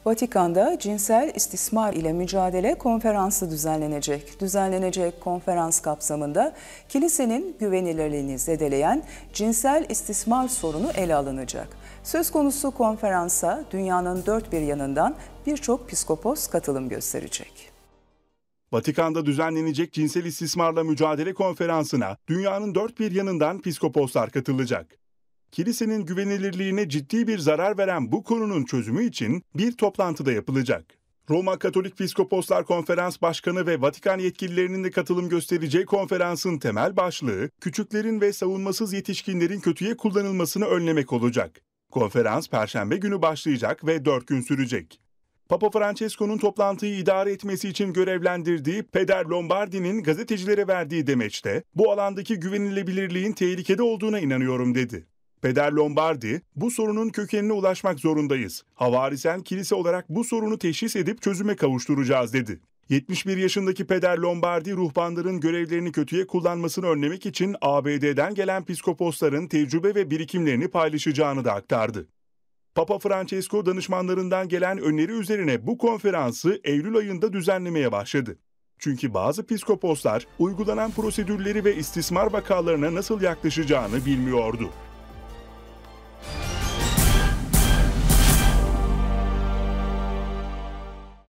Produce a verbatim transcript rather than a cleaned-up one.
Vatikan'da cinsel istismar ile mücadele konferansı düzenlenecek. Düzenlenecek konferans kapsamında kilisenin güvenilirliğini zedeleyen cinsel istismar sorunu ele alınacak. Söz konusu konferansa dünyanın dört bir yanından birçok piskopos katılım gösterecek. Vatikan'da düzenlenecek cinsel istismarla mücadele konferansına dünyanın dört bir yanından piskoposlar katılacak. Kilisenin güvenilirliğine ciddi bir zarar veren bu konunun çözümü için bir toplantıda yapılacak. Roma Katolik Piskoposlar Konferans Başkanı ve Vatikan yetkililerinin de katılım göstereceği konferansın temel başlığı, küçüklerin ve savunmasız yetişkinlerin kötüye kullanılmasını önlemek olacak. Konferans Perşembe günü başlayacak ve dört gün sürecek. Papa Francesco'nun toplantıyı idare etmesi için görevlendirdiği Peder Lombardi'nin gazetecilere verdiği demeçte, bu alandaki güvenilebilirliğin tehlikede olduğuna inanıyorum dedi. Peder Lombardi, bu sorunun kökenine ulaşmak zorundayız. Havarisel kilise olarak bu sorunu teşhis edip çözüme kavuşturacağız dedi. yetmiş bir yaşındaki Peder Lombardi, ruhbanların görevlerini kötüye kullanmasını önlemek için A B D'den gelen piskoposların tecrübe ve birikimlerini paylaşacağını da aktardı. Papa Francesco danışmanlarından gelen öneri üzerine bu konferansı Eylül ayında düzenlemeye başladı. Çünkü bazı piskoposlar uygulanan prosedürleri ve istismar vakalarına nasıl yaklaşacağını bilmiyordu.